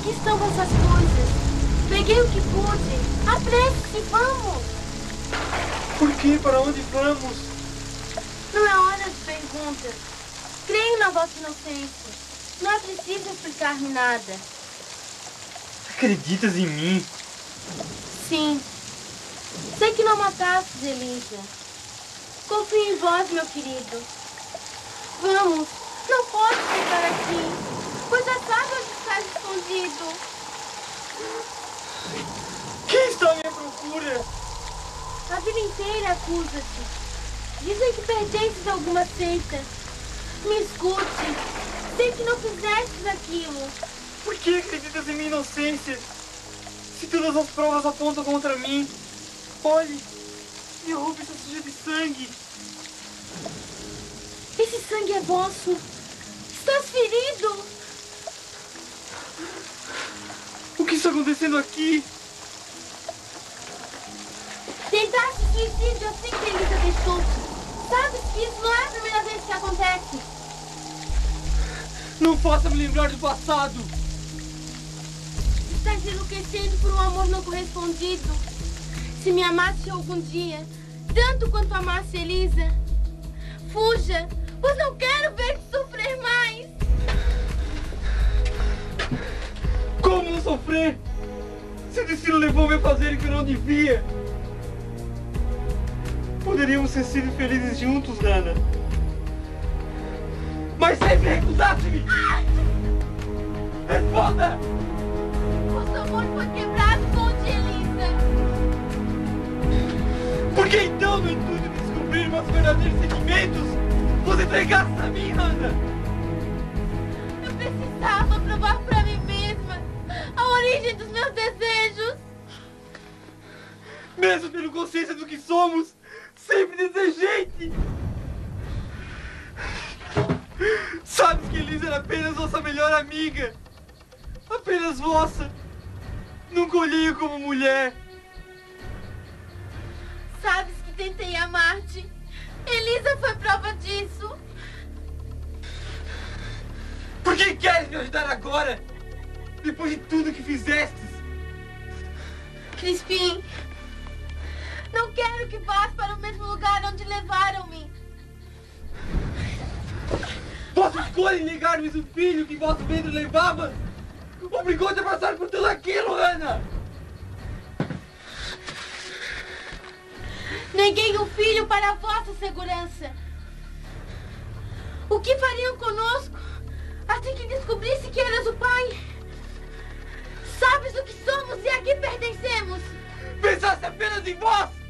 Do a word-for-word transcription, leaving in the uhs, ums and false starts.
Aqui estão vossas coisas. Peguei o que pude. Apresse-se, vamos. Por quê? Para onde vamos? Não é hora de perguntas. Creio na vossa inocência. Não é preciso explicar-me nada. Acreditas em mim? Sim. Sei que não matastes, Elisa. Confio em vós, meu querido. Vamos. Não posso ficar aqui, pois já sabe onde está escondido. Quem está à minha procura? A vida inteira acusa-te. Dizem que pertences a alguma seita. Me escute. Sei que não fizestes aquilo. Por que acreditas em minha inocência? Se todas as provas apontam contra mim. Olhe, minha roupa está suja de sangue. Esse sangue é vosso. Estás ferido. O que está acontecendo aqui? Tentaste suicídio assim que Elisa deixou-te. Sabes que isso não é a primeira vez que acontece. Não faça me lembrar do passado. Estás enlouquecendo por um amor não correspondido. Se me amasse algum dia, tanto quanto amasse Elisa, fuja, pois não quero ver-te sofrer mais. Como não sofrer? Se o destino levou-me a fazer o que eu não devia. Poderíamos ter sido felizes juntos, Hannah. Mas sempre recusaste-me! Responda! Nosso amor foi quebrado com o de Elisa. Por que então, no intuito de descobrir meus verdadeiros sentimentos, você entregasse a mim, Hannah? Eu precisava provar pra mim mesma a origem dos meus desejos. Mesmo tendo consciência do que somos, sempre desejei-te! Sabes que Elisa era apenas nossa melhor amiga. Apenas vossa. Nunca olhei-a como mulher. Sabes que tentei amar-te. Elisa foi prova disso. Por que queres me ajudar agora? Depois de tudo que fizestes? Crispim, não quero que vás para o mesmo lugar onde levaram-me. Vossa escolha em negar-me o filho que vosso ventre levava obrigou-te a passar por tudo aquilo, Hannah! Neguei o filho para a vossa segurança. O que fariam conosco assim que descobrisse que eras o pai? Sabes o que somos e a que pertencemos? Pensaste apenas em vós!